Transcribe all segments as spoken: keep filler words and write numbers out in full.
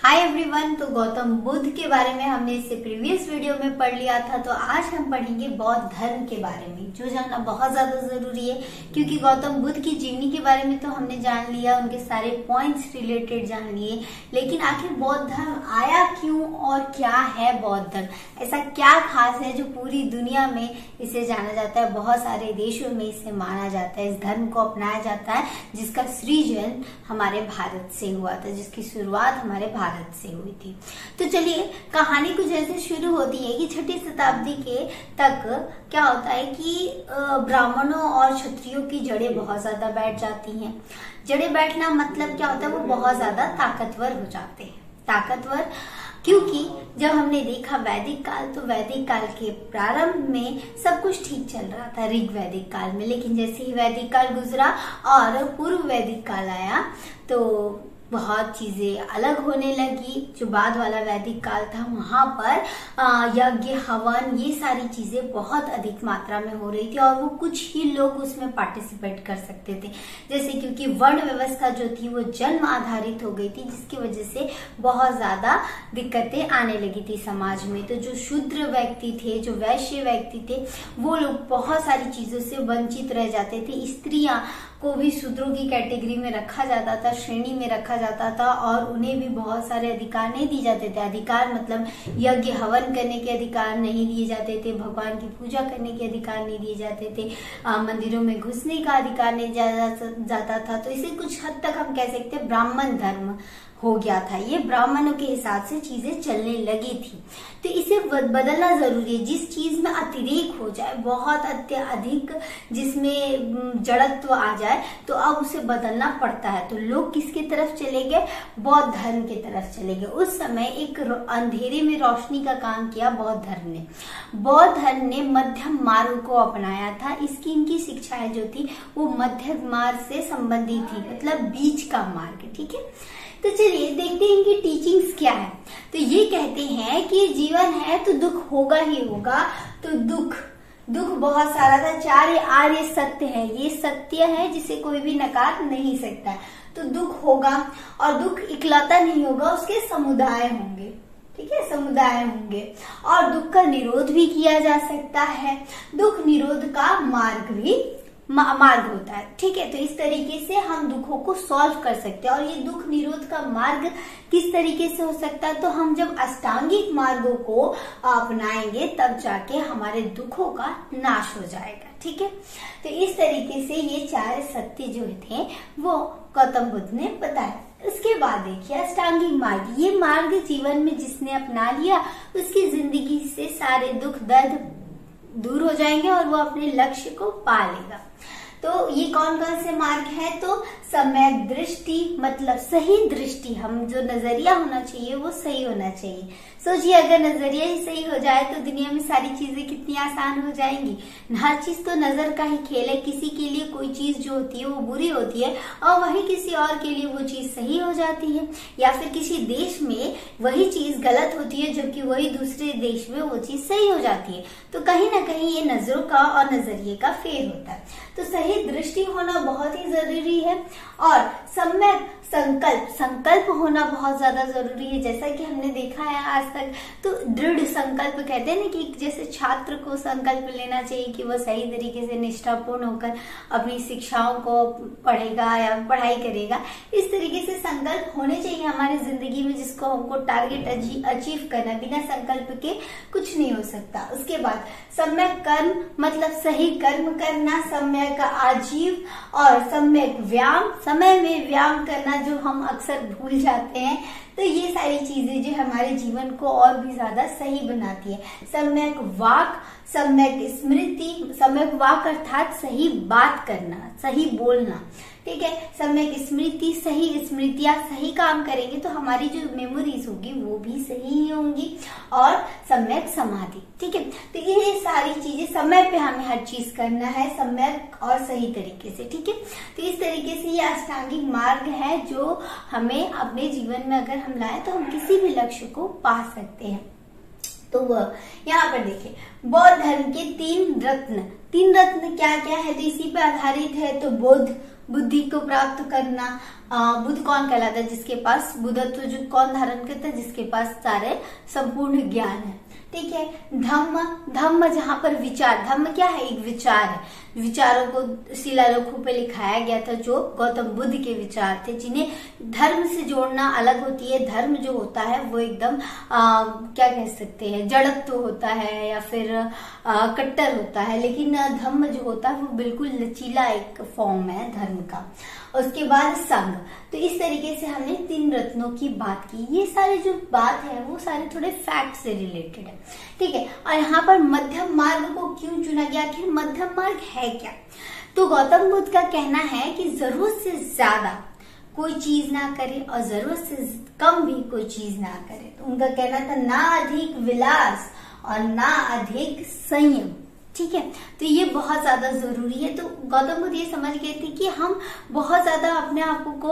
Hi everyone. तो गौतम बुद्ध के बारे में हमने इससे प्रीवियस वीडियो में पढ़ लिया था, तो आज हम पढ़ेंगे बौद्ध धर्म के बारे में, जो जानना बहुत ज्यादा जरूरी है। क्योंकि गौतम बुद्ध की जीवनी के बारे में तो हमने जान लिया, उनके सारे पॉइंट्स रिलेटेड जान लिए, लेकिन आखिर बौद्ध धर्म आया क्यों और क्या है बौद्ध धर्म, ऐसा क्या खास है जो पूरी दुनिया में इसे जाना जाता है, बहुत सारे देशों में इसे माना जाता है, इस धर्म को अपनाया जाता है, जिसका सृजन हमारे भारत से हुआ था, जिसकी शुरुआत हमारे भारत से हुई थी। तो चलिए, कहानी कुछ ऐसे शुरू होती है कि छठी शताब्दी के तक क्या होता है कि ब्राह्मणों और क्षत्रियों की जड़ें बहुत ज्यादा बैठ जाती हैं। जड़ें बैठना मतलब क्या होता है, वो बहुत ज्यादा ताकतवर हो जाते हैं। ताकतवर क्योंकि जब हमने देखा वैदिक काल, तो वैदिक काल के प्रारंभ में सब कुछ ठीक चल रहा था ऋग वैदिक काल में, लेकिन जैसे ही वैदिक काल गुजरा और पूर्व वैदिक काल आया तो बहुत चीजें अलग होने लगी। जो बाद वाला वैदिक काल था, वहां पर यज्ञ हवन ये सारी चीजें बहुत अधिक मात्रा में हो रही थी और वो कुछ ही लोग उसमें पार्टिसिपेट कर सकते थे। जैसे क्योंकि वर्ण व्यवस्था जो थी वो जन्म आधारित हो गई थी, जिसकी वजह से बहुत ज्यादा दिक्कतें आने लगी थी समाज में। तो जो शूद्र व्यक्ति थे, जो वैश्य व्यक्ति थे, वो लोग बहुत सारी चीजों से वंचित रह जाते थे। स्त्रियां को भी शूद्रों की कैटेगरी में रखा जाता था, श्रेणी में रखा जाता था, और उन्हें भी बहुत सारे अधिकार नहीं दिए जाते थे। अधिकार मतलब यज्ञ हवन करने के अधिकार नहीं दिए जाते थे, भगवान की पूजा करने के अधिकार नहीं दिए जाते थे, मंदिरों में घुसने का अधिकार नहीं दिया जाता था। तो इसे कुछ हद तक हम कह सकते हैं ब्राह्मण धर्म हो गया था। ये ब्राह्मणों के हिसाब से चीजें चलने लगी थी, तो इसे बदलना जरूरी है। जिस चीज में अतिरेक हो जाए, बहुत अत्यधिक जिसमें जड़त्व आ जाए, तो अब उसे बदलना पड़ता है। तो लोग किसकी तरफ चले गए? बौद्ध धर्म की तरफ चले गए। उस समय एक अंधेरे में रोशनी का काम किया बौद्ध धर्म ने। बौद्ध धर्म ने मध्यम मार्ग को अपनाया था। इसकी इनकी शिक्षाएं जो थी वो मध्यम मार्ग से संबंधित थी, मतलब बीच का मार्ग। ठीक है, तो चलिए देखते हैं इनकी टीचिंग्स क्या है। तो ये कहते हैं कि जीवन है तो दुख होगा ही होगा। तो दुख दुख बहुत सारा था। चार आर्य सत्य है, ये सत्य है जिसे कोई भी नकार नहीं सकता। तो दुख होगा, और दुख इकलौता नहीं होगा, उसके समुदाय होंगे। ठीक है, समुदाय होंगे, और दुख का निरोध भी किया जा सकता है। दुख निरोध का मार्ग भी मार्ग होता है। ठीक है, तो इस तरीके से हम दुखों को सॉल्व कर सकते हैं। और ये दुख निरोध का मार्ग किस तरीके से हो सकता है? तो हम जब अष्टांगिक मार्गों को अपनाएंगे तब जाके हमारे दुखों का नाश हो जाएगा। ठीक है, तो इस तरीके से ये चार सत्य जो थे वो गौतम बुद्ध ने बताया। उसके बाद देखिए अष्टांगिक मार्ग। ये मार्ग जीवन में जिसने अपना लिया, उसकी जिंदगी से सारे दुख दर्द दूर हो जाएंगे और वो अपने लक्ष्य को पा लेगा। तो ये कौन कौन से मार्ग है? तो सम्यक दृष्टि मतलब सही दृष्टि, हम जो नजरिया होना चाहिए वो सही होना चाहिए। सोचिए, अगर नजरिया ही सही हो जाए तो दुनिया में सारी चीजें कितनी आसान हो जाएंगी। हर चीज तो नजर का ही खेल है। किसी के लिए कोई चीज जो होती है वो बुरी होती है और वही किसी और के लिए वो चीज सही हो जाती है, या फिर किसी देश में वही चीज गलत होती है जबकि वही दूसरे देश में वो चीज सही हो जाती है। तो कहीं ना कहीं ये नजरों का और नजरिए का फेर होता है। तो सही दृष्टि होना बहुत ही जरूरी है, और सम्यक संकल्प संकल्प होना बहुत ज्यादा जरूरी है। जैसा कि हमने देखा है आज तक, तो दृढ़ संकल्प कहते हैं ना कि जैसे छात्र को संकल्प लेना चाहिए कि वो सही तरीके से निष्ठापूर्ण होकर अपनी शिक्षाओं को पढ़ेगा या पढ़ाई करेगा। इस तरीके से संकल्प होने चाहिए हमारी जिंदगी में, जिसको हमको टारगेट अचीव करना। बिना संकल्प के कुछ नहीं हो सकता। उसके बाद सम्यक कर्म मतलब सही कर्म करना, सम्यक आजीव और सम्यक व्यायाम, समय में व्यायाम करना जो हम अक्सर भूल जाते हैं। तो ये सारी चीजें जो हमारे जीवन को और भी ज्यादा सही बनाती है। सम्यक वाक, सम्यक स्मृति, सम्यक वाक अर्थात सही बात करना, सही बोलना। ठीक है, सम्यक स्मृति, सही स्मृतियां, सही काम करेंगे तो हमारी जो मेमोरीज होगी वो भी सही ही होंगी। और सम्यक समाधि। ठीक है, तो ये सारी चीजें समय पे हमें हर चीज करना है, सम्यक और सही तरीके से। ठीक है, तो इस तरीके से ये अष्टांगिक मार्ग है जो हमें अपने जीवन में अगर हम लाए तो हम किसी भी लक्ष्य को पा सकते हैं। तो वह यहाँ पर देखिए बौद्ध धर्म के तीन रत्न। तीन रत्न क्या क्या है? तो इसी पे आधारित है। तो बुद्ध, बुद्धि को प्राप्त करना। बुद्ध कौन कहलाता है? जिसके पास बुद्धत्व जो कौन धारण करता है? जिसके पास सारे संपूर्ण ज्ञान है। ठीक है। धम्म, धम्म जहाँ पर विचार, धम्म क्या है? एक विचार है। विचारों को शिलालेखों पे लिखाया गया था जो गौतम बुद्ध के विचार थे, जिन्हें धर्म से जोड़ना अलग होती है। धर्म जो होता है वो एकदम आ, क्या कह सकते हैं, जड़त्व होता है या फिर आ, कट्टर होता है, लेकिन धम्म जो होता है वो बिल्कुल लचीला एक फॉर्म है धर्म का। उसके बाद संघ। तो इस तरीके से हमने तीन रत्नों की बात की। ये सारे जो बात है वो सारे थोड़े फैक्ट से रिलेटेड है। ठीक है। और यहाँ पर मध्यम मार्ग को क्यों चुना गया? आखिर मध्यम मार्ग है क्या? तो गौतम बुद्ध का कहना है कि जरूरत से ज्यादा कोई चीज ना करे और जरूरत से कम भी कोई चीज ना करे। तो उनका कहना था ना अधिक विलास और ना अधिक संयम। ठीक है। तो ये बहुत ज्यादा जरूरी है। तो गौतम बुद्ध ये समझ गए थे कि हम बहुत ज्यादा अपने आप को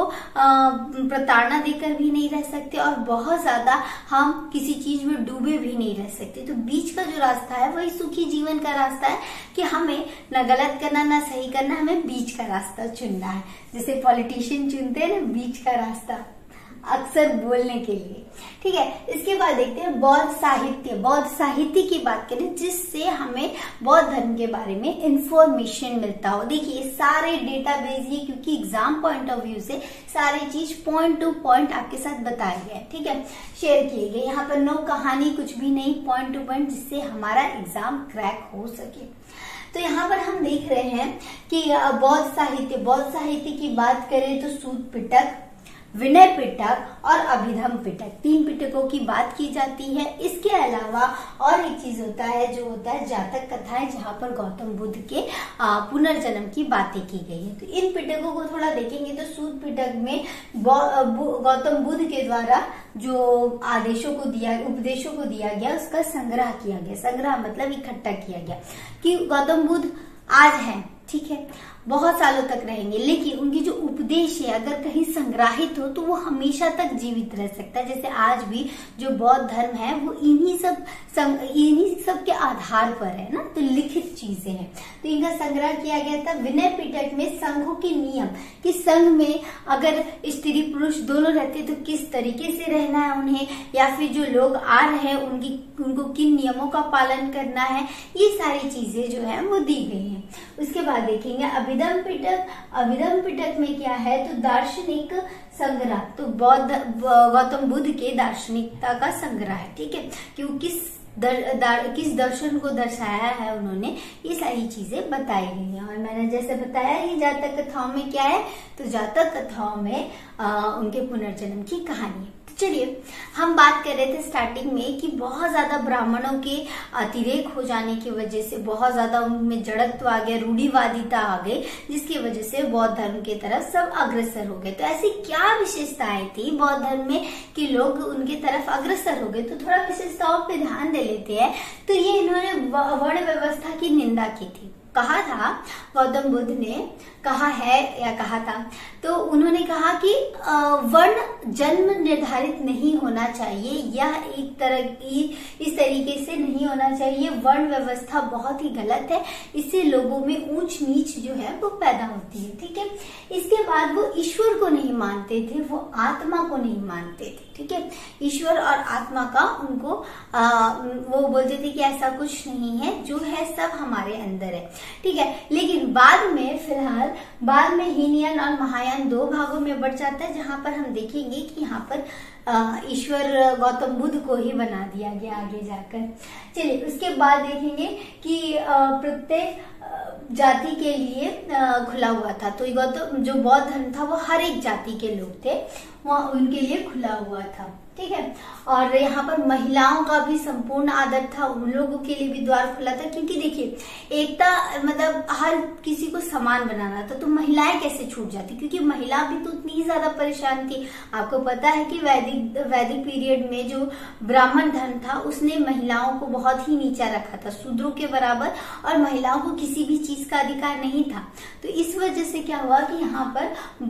प्रताड़ना देकर भी नहीं रह सकते और बहुत ज्यादा हम किसी चीज में डूबे भी नहीं रह सकते। तो बीच का जो रास्ता है वही सुखी जीवन का रास्ता है कि हमें ना गलत करना ना सही करना, हमें बीच का रास्ता चुनना है। जैसे पॉलिटिशियन चुनते हैं ना बीच का रास्ता अक्सर बोलने के लिए। ठीक है। इसके बाद देखते हैं बौद्ध साहित्य। बौद्ध साहित्य की बात करें जिससे हमें बौद्ध धर्म के बारे में इंफॉर्मेशन मिलता हो। देखिए सारे डेटाबेस ये क्योंकि एग्जाम पॉइंट ऑफ व्यू से सारी चीज पॉइंट टू पॉइंट आपके साथ बताए गए। ठीक है, शेयर किए गए। यहाँ पर नो कहानी कुछ भी नहीं, पॉइंट टू पॉइंट, जिससे हमारा एग्जाम क्रैक हो सके। तो यहाँ पर हम देख रहे हैं कि बौद्ध साहित्य, बौद्ध साहित्य की बात करें तो सूत पिटक, विनय पिटक और अभिधम पिटक, तीन पिटकों की बात की जाती है। इसके अलावा और एक चीज होता है जो होता है जातक कथाएं, जहाँ पर गौतम बुद्ध के पुनर्जन्म की बातें की गई है। तो इन पिटकों को थोड़ा देखेंगे तो सूत पिटक में गौतम बुद्ध के द्वारा जो आदेशों को दिया, उपदेशों को दिया गया, उसका संग्रह किया गया। संग्रह मतलब इकट्ठा किया गया कि गौतम बुद्ध आज है, ठीक है, बहुत सालों तक रहेंगे, लेकिन उनकी जो उपदेश है अगर कहीं संग्रहित हो तो वो हमेशा तक जीवित रह सकता है। जैसे आज भी जो बौद्ध धर्म है वो इन्हीं सब इन्हीं सब के आधार पर है ना, तो लिखित चीजें हैं। तो इनका संग्रह किया गया था। विनय पिटक में संघों के नियम, कि संघ में अगर स्त्री पुरुष दोनों रहते तो किस तरीके से रहना है उन्हें, या फिर जो लोग आ रहे हैं उनकी उनको किन नियमों का पालन करना है, ये सारी चीजें जो है वो दी गई है। उसके बाद देखेंगे अभिधम पिटक। अभिधम पिटक में क्या है तो दार्शनिक संग्रह, तो बौद्ध गौतम बुद्ध के दार्शनिकता का संग्रह है। ठीक है, कि वो किस दर, दर, किस दर्शन को दर्शाया है उन्होंने, ये सारी चीजें बताई गई हैं। और मैंने जैसे बताया ये जातक कथाओं में क्या है, तो जातक कथाओं में आ, उनके पुनर्जन्म की कहानी है। चलिए हम बात कर रहे थे स्टार्टिंग में कि बहुत ज्यादा ब्राह्मणों के अतिरेक हो जाने की वजह से बहुत ज्यादा उनमें जड़त्व आ गया, रूढ़िवादिता आ गई, जिसकी वजह से बौद्ध धर्म की तरफ सब अग्रसर हो गए। तो ऐसी क्या विशेषताएं थी बौद्ध धर्म में कि लोग उनकी तरफ अग्रसर हो गए? तो थोड़ा विशेषताओं पे ध्यान दे लेते हैं। तो ये इन्होंने वर्ण व्यवस्था की निंदा की थी। कहा था गौतम बुद्ध ने, कहा है या कहा था, तो उन्होंने कहा कि वर्ण जन्म निर्धारित नहीं होना चाहिए, यह एक तरह की इस तरीके से नहीं होना चाहिए। वर्ण व्यवस्था बहुत ही गलत है, इससे लोगों में ऊंच नीच जो है वो पैदा होती है। ठीक है, इसके बाद वो ईश्वर को नहीं मानते थे, वो आत्मा को नहीं मानते थे। ठीक है, ईश्वर और आत्मा का उनको आ, वो बोलते थे कि ऐसा कुछ नहीं है, जो है सब हमारे अंदर है। ठीक है, लेकिन बाद में फिलहाल बाद में हीनयान और महायान दो भागों में बढ़ जाता है, जहां पर हम देखेंगे कि यहाँ पर ईश्वर गौतम बुद्ध को ही बना दिया गया आगे जाकर। चलिए उसके बाद देखेंगे कि प्रत्येक जाति के लिए खुला हुआ था। तो गौतम जो बौद्ध धर्म था वो हर एक जाति के लोग थे, वो उनके लिए खुला हुआ था। ठीक है, और यहाँ पर महिलाओं का भी संपूर्ण आदर था, उन लोगों के लिए भी द्वार खुला था। क्योंकि देखिए एकता मतलब हर किसी को समान बनाना था, तो महिलाएं कैसे छूट जाती, क्योंकि महिला भी तो उतनी ही ज्यादा परेशान थी। आपको पता है कि वैदिक वैदिक वैदिक पीरियड में जो ब्राह्मण धर्म था उसने महिलाओं को बहुत ही नीचा रखा था, शूद्रों के बराबर, और महिलाओं को किसी भी चीज का अधिकार नहीं था। तो इस वजह से क्या हुआ कि यहाँ पर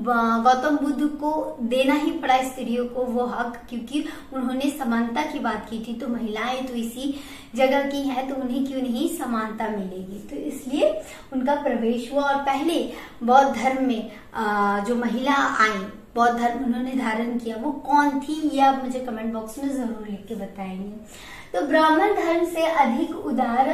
गौतम बुद्ध को देना ही पड़ा स्त्रियों को वो हक, क्योंकि उन्होंने समानता की बात की थी। तो महिलाएं तो इसी जगह की हैं, तो उन्हें क्यों नहीं समानता मिलेगी। तो इसलिए उनका प्रवेश हुआ। और पहले बौद्ध धर्म में जो महिला आई, बौद्ध धर्म उन्होंने धारण किया, वो कौन थी ये आप मुझे कमेंट बॉक्स में जरूर लिख के बताएंगे। तो ब्राह्मण धर्म से अधिक उदार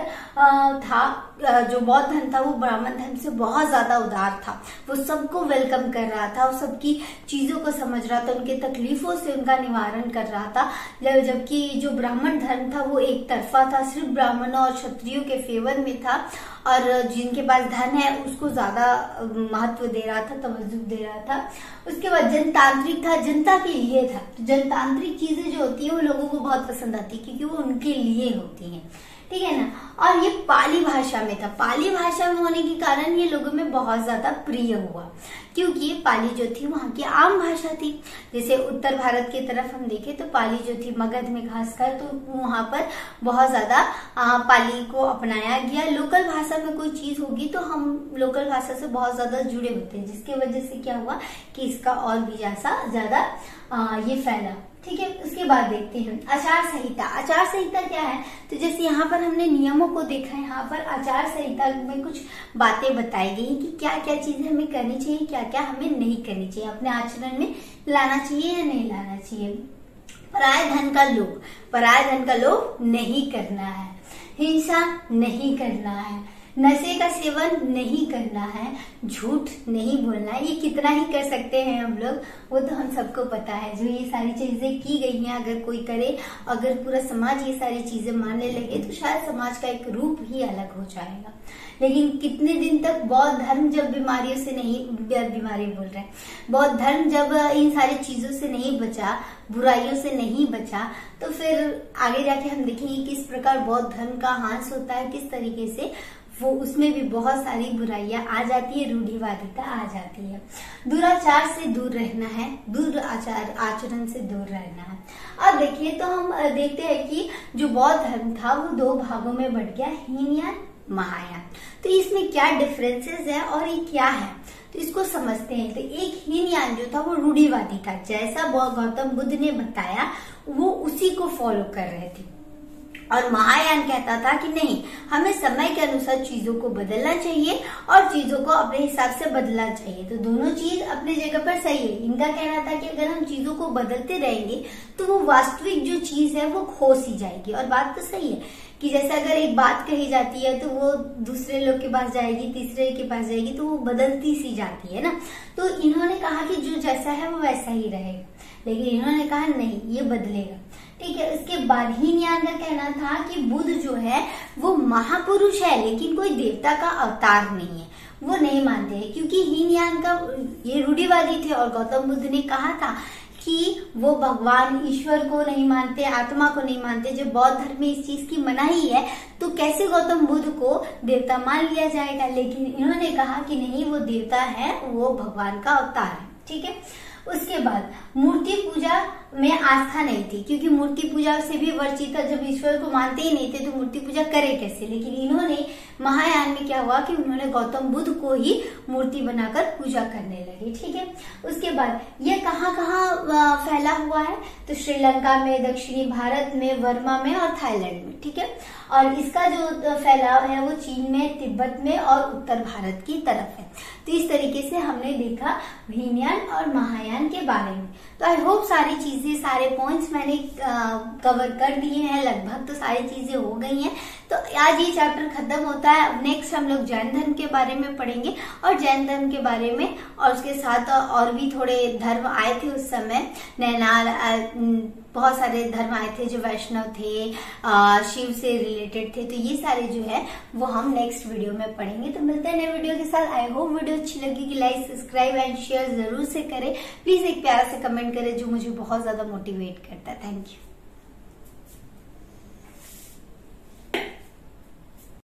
था, जो बौद्ध धर्म था वो ब्राह्मण धर्म से बहुत ज्यादा उदार था। वो सबको वेलकम कर रहा था और सबकी चीजों को समझ रहा था, उनके तकलीफों से उनका निवारण कर रहा था। जबकि जो ब्राह्मण धर्म था वो एक तरफा था, सिर्फ ब्राह्मणों और क्षत्रियों के फेवर में था, और जिनके पास धन है उसको ज्यादा महत्व दे रहा था, तवज्जो दे रहा था। उसके बाद जनतांत्रिक था, जनता के लिए था। तो जनतांत्रिक चीजें जो होती है वो लोगों को बहुत पसंद आती है, क्योंकि वो उनके लिए होती हैं, ठीक है ना। और ये पाली भाषा में था। पाली भाषा में होने के कारण ये लोगों में बहुत ज्यादा प्रिय हुआ, क्योंकि ये पाली जो थी वहाँ की आम भाषा थी। जैसे उत्तर भारत की तरफ हम देखें तो पाली जो थी मगध में खासकर, तो वहाँ पर बहुत ज्यादा पाली को अपनाया गया। लोकल भाषा में कोई चीज होगी तो हम लोकल भाषा से बहुत ज्यादा जुड़े होते हैं, जिसके वजह से क्या हुआ कि इसका और भी ज्यादा ये फैला, ठीक है। उसके बाद देखते हैं आचार संहिता। आचार संहिता क्या है? तो जैसे यहाँ पर हमने नियमों को देखा है, यहाँ पर आचार संहिता में कुछ बातें बताई गई कि क्या क्या चीजें हमें करनी चाहिए, क्या क्या हमें नहीं करनी चाहिए, अपने आचरण में लाना चाहिए या नहीं लाना चाहिए। पराय धन का लोभ, पराय धन का लोभ नहीं करना है, हिंसा नहीं करना है, नशे का सेवन नहीं करना है, झूठ नहीं बोलना है। ये कितना ही कर सकते हैं हम लोग, वो तो हम सबको पता है। जो ये सारी चीजें की गई हैं, अगर कोई करे, अगर पूरा समाज ये सारी चीजें मानने लगे तो शायद समाज का एक रूप ही अलग हो जाएगा। लेकिन कितने दिन तक बौद्ध धर्म जब बीमारियों से नहीं, बीमारी बोल रहे हैं, बौद्ध धर्म जब इन सारी चीजों से नहीं बचा, बुराइयों से नहीं बचा, तो फिर आगे जाके हम देखेंगे किस प्रकार बौद्ध धर्म का ह्रास होता है, किस तरीके से वो उसमें भी बहुत सारी बुराइयां आ जाती है, रूढ़िवादिता आ जाती है। दुराचार से दूर रहना है, दूर आचार आचरण से दूर रहना है। अब देखिए तो हम देखते हैं कि जो बौद्ध धर्म था वो दो भागों में बट गया, हीनयान, महायान। तो इसमें क्या डिफरेंसेस है और ये क्या है, तो इसको समझते हैं। तो एक हीनयान जो था वो रूढ़िवादी था, जैसा गौतम बुद्ध ने बताया वो उसी को फॉलो कर रहे थे। और महायान कहता था कि नहीं, हमें समय के अनुसार चीजों को बदलना चाहिए और चीजों को अपने हिसाब से बदलना चाहिए। तो दोनों चीज अपनी जगह पर सही है। इनका कहना था कि अगर हम चीजों को बदलते रहेंगे तो वो वास्तविक जो चीज है वो खो सी जाएगी। और बात तो सही है कि जैसे अगर एक बात कही जाती है तो वो दूसरे लोग के पास जाएगी, तीसरे के पास जाएगी, तो वो बदलती सी जाती है ना। तो इन्होंने कहा कि जो जैसा है वो वैसा ही रहेगा, लेकिन इन्होंने कहा नहीं, ये बदलेगा, ठीक है। उसके बाद हीनयान का कहना था कि बुद्ध जो है वो महापुरुष है, लेकिन कोई देवता का अवतार नहीं है, वो नहीं मानते हैं। क्योंकि हीनयान का ये रूढ़िवादी थे और गौतम बुद्ध ने कहा था कि वो भगवान ईश्वर को नहीं मानते, आत्मा को नहीं मानते। जब बौद्ध धर्म में इस चीज की मनाही है तो कैसे गौतम बुद्ध को देवता मान लिया जाएगा। लेकिन इन्होंने कहा कि नहीं, वो देवता है, वो भगवान का अवतार है, ठीक है। उसके बाद मूर्ति पूजा में आस्था नहीं थी, क्योंकि मूर्ति पूजा से भी वर्जित था। जब ईश्वर को मानते ही नहीं थे तो मूर्ति पूजा करे कैसे। लेकिन इन्होंने महायान में क्या हुआ कि उन्होंने गौतम बुद्ध को ही मूर्ति बनाकर पूजा करने लगे, ठीक है। उसके बाद ये कहाँ कहाँ फैला हुआ है, तो श्रीलंका में, दक्षिणी भारत में, बर्मा में और थाईलैंड में, ठीक है। और इसका जो फैलाव है वो चीन में, तिब्बत में और उत्तर भारत की तरफ है। तो इस तरीके से हमने देखा हीनयान और महायान के बारे में। तो आई होप सारी चीजें, सारे पॉइंट्स मैंने कवर कर दिए हैं, लगभग तो सारी चीजें हो गई हैं। तो आज ये चैप्टर खत्म होता है। अब नेक्स्ट हम लोग जैन धर्म के बारे में पढ़ेंगे और जैन धर्म के बारे में, और उसके साथ और भी थोड़े धर्म आए थे उस समय, नैनाल, बहुत सारे धर्म आए थे जो वैष्णव थे, आ, शिव से रिलेटेड थे। तो ये सारे जो है वो हम नेक्स्ट वीडियो में पढ़ेंगे। तो मिलते हैं नए वीडियो के साथ। आई होप वीडियो अच्छी लगेगी, लाइक, सब्सक्राइब एंड शेयर जरूर से करें। प्लीज एक प्यारा सा कमेंट करें जो मुझे बहुत ज्यादा मोटिवेट करता है। Thank you.